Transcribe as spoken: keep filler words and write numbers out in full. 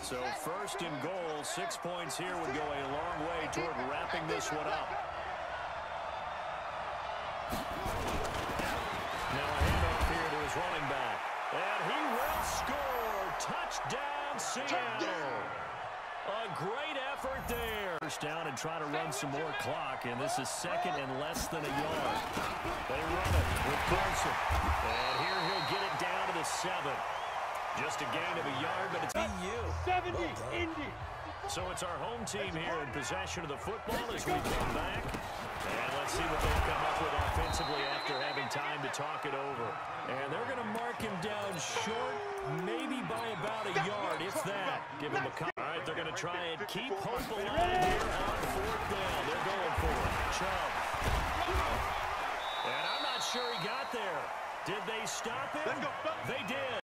So first and goal, six points here would go a long way toward wrapping this one up. Now a handoff here to his running back. And he will score. Touchdown, Seattle. A great effort there. First down and try to run some more clock, and this is second and less than a yard. They run it with Carson. And here he'll get it down to the seven. Just a gain of a yard, but it's E U. seventy, Indy. So it's our home team here in possession of the football as we come back. And let's see what they've come up with offensively after having time to talk it over. And they're going to mark him down short, maybe by about a yard, if that. Give him a cut. All right, they're going to try and keep hope alive here on fourth down. They're going for it. Chubb. And I'm not sure he got there. Did they stop him? They did.